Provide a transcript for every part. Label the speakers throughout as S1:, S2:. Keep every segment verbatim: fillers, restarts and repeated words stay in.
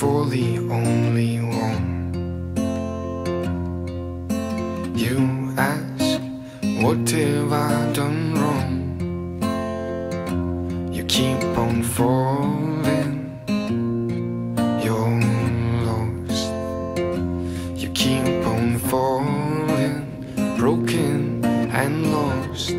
S1: for the only one. You ask, what have I done wrong? You keep on falling, you're lost. You keep on falling, broken and lost.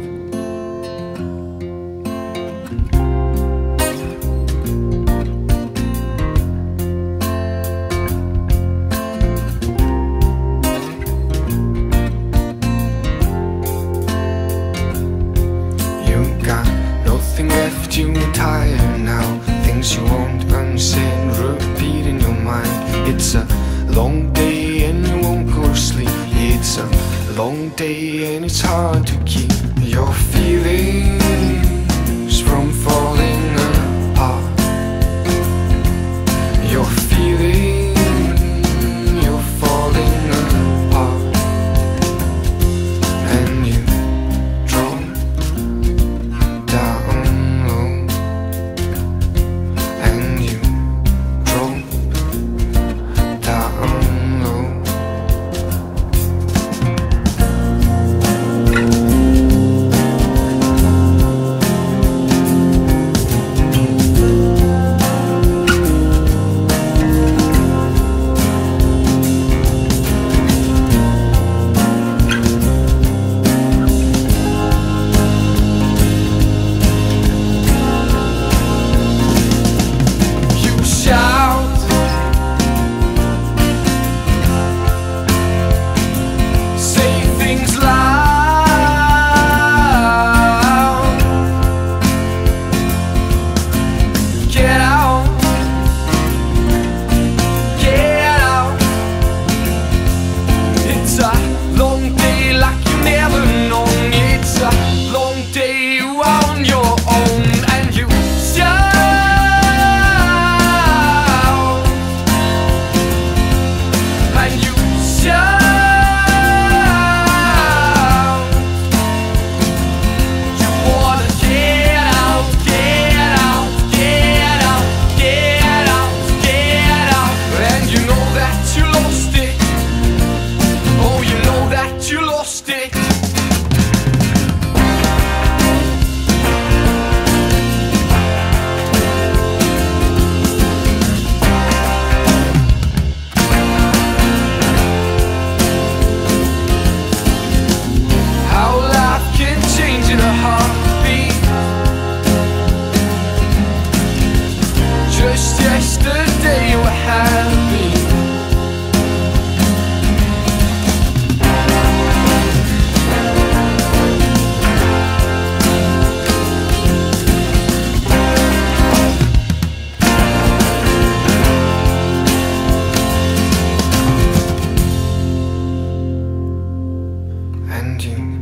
S1: You're tired now, things you want unsaid repeat in your mind. It's a long day and you won't go to sleep. It's a long day and it's hard to keep your feelings from falling apart. Your feelings, you're falling apart, and you drop down. Just yesterday you were happy. And you